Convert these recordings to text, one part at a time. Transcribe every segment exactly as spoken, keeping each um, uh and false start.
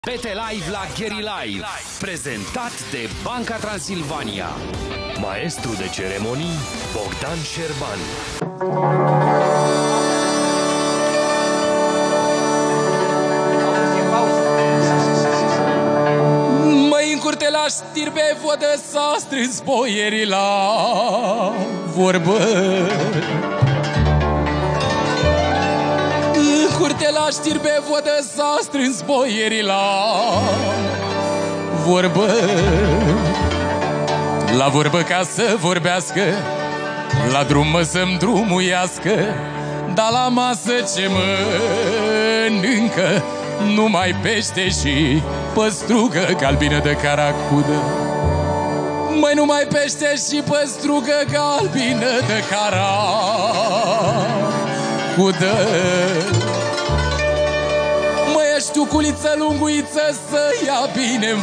B T Live la Gary Live, prezentat de Banca Transilvania. Maestru de ceremonii Bogdan Șerban. Măi, în curte la știrbe vodă s-a strâns boierii la vorbă. În curte la știrbe vodă s-a strâns boierii la vorbă. La vorbă ca să vorbească, la drum mă să-mi drumuiască, dar la masă ce mănâncă numai pește și păstrugă galbină de caracudă. Măi, numai pește și păstrugă galbină de caracudă. Măi, știu culiță lunguiță să ia bine-n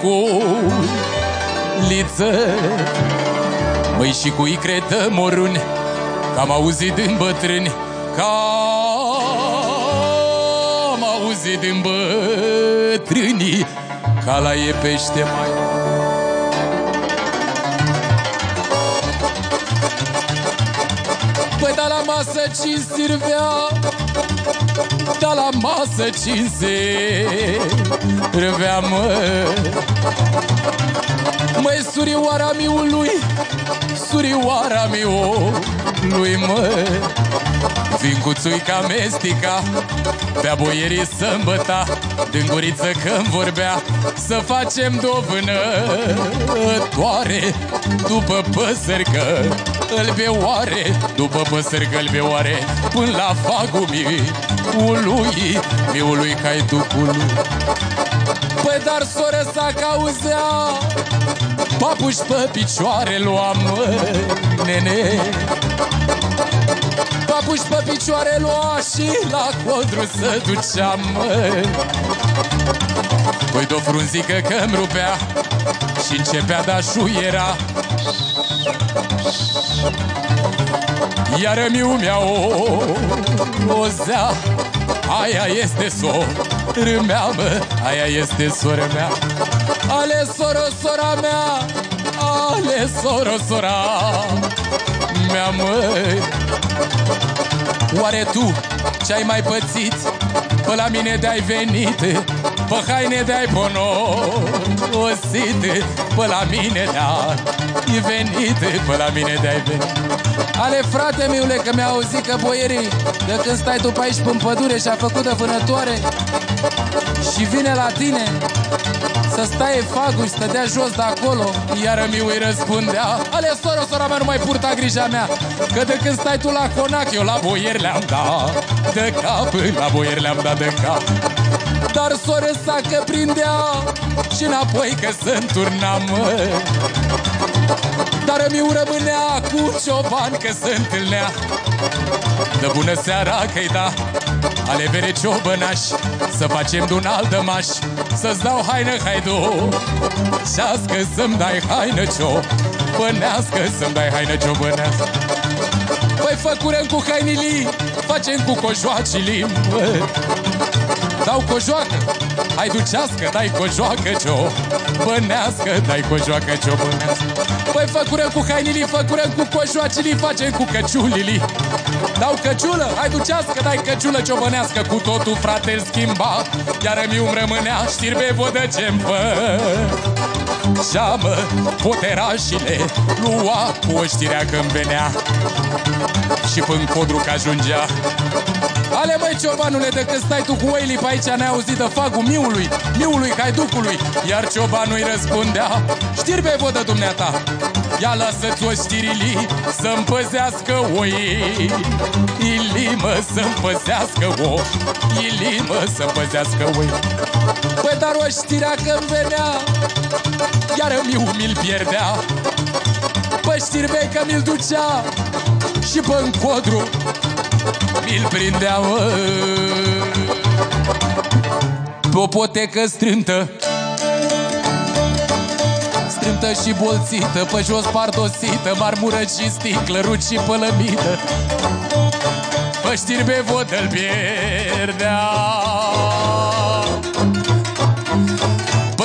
furculiță. Măi, și cu icre de moruni, că am auzit din bătrâni, că am auzit din bătrânii, ca la e pește mai. Păi, da la masă cine sirvea, da la masă cine servea, mă. Măi, surioara miului, surioara miului, mă. Vincuțuica mestica, pe-a boierii să-mbăta, din guriță că-mi vorbea, să facem două vânătoare, după păsări că îl beoare, după păsări că îl beoare, până la fagul miului, miului caiducului. Păi, dar soră sa cauzea, papuși pe picioare luam, mă, nene. Papuși pe picioare lua și la codru să duceam, mă. Păi, de-o frunzică că-mi rupea și începea da șuiera, iar miu mea o ozea, aia este soră mea, mă, aia este soră mea. Ale soro, sora mea, ale soro, sora mea, măi. Oare tu ce-ai mai pățit? Pe la mine de-ai venit, pe haine de-ai ponosit, pe la mine de-ai venit, pe la mine de-ai venit. Ale, frate miule, că mi-a auzit că boierii, de când stai tu pe aici pe-n pădure și-a făcut de vânătoare și vine la tine să stai fagul și să te dea jos de acolo. Iar miu îi răspundea: ale, soro, sora mea, nu mai purta grija mea, că de când stai tu la conac, eu la boieri le-am dat de cap, la boieri le-am dat de cap. Dar soră sa că prindea și înapoi că se înturna, mă. Dar miu rămânea cu cioban că se întâlnea. De bună seara că-i da ale bere ciobănaș, să facem de un alt dămaș, să-ți dau haină haiducească, să-mi dai haină ciobănească, să-mi dai haină ciobănească. Păi, făcurăm cu hainilii, facem cu cojoacilii, mă. Dau cojoacă haiducească, dai cojoacă ciobănească, dai cojoacă ciobănească. Păi, făcurăm cu hainilii, făcurăm cu cojoacilii, facem cu căciulilii. Dau căciulă haiducească, dai căciulă ciobănească, cu totul, frate, îl schimba, iar mi-mi rămânea știrbe vodă ce-mi făcea, mă. Poterașile lua cu o știrea când venea și până codru că ajungea. Ale, măi, ciobanule, de când stai tu cu oilii pe aici, ne-ai auzit de fagul miului, miului haiducului. Iar ciobanul îi răspundea: știrbe vodă dumneata, ia lasă-ți o știrilii să-mi păzească oii, ilimă să-mi păzească o, ilimă să-mi păzească oii. Păi, dar o știrea că-mi venea, iar miu mi-l pierdea. Păi, știrbe că mi-l ducea și pe-n codru mi-l prindea, mă. Pe o potecă strântă, strântă și bolțită, pe jos pardosită, marmură și sticlă, ruci și pălămită, pe știrbe vodă-l pierdea.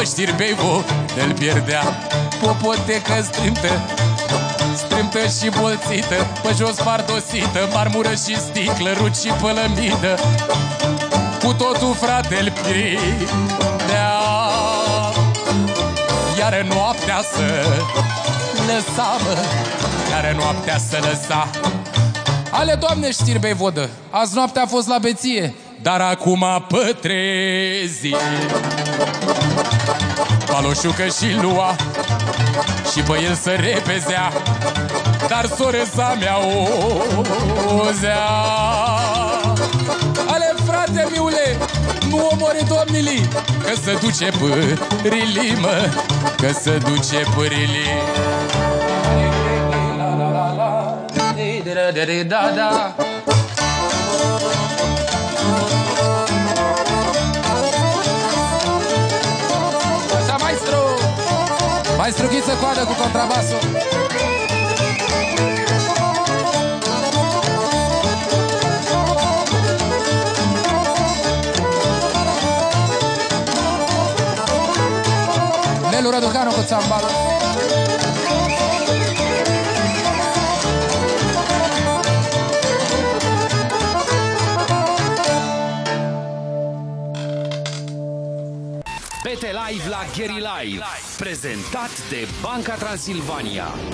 știrbei vo de-l pierdea. Popotecă strâmtă, strâmtă și bolțită, pe jos pardosită, marmură și sticlă, ruci și pălămidă. Cu totul frate-l prindea. Iară noaptea să lăsa, mă, iară noaptea să lăsa. Ale, Doamne, știrbei vodă, azi noaptea a fost la beție, dar acum a pătrezi. Paloșucă și lua și pe el să repezea, dar soresa mea ozea. Ale, frate miule, nu omori domnilii, că se duce pârilii, mă, că se duce pârilii. Da, da. Așa, maestru! Maestru Ghiță Coadă cu contrabasul. Nelu Răducanu cu țambalul. P T Live la Gary Live, prezentat de Banca Transilvania.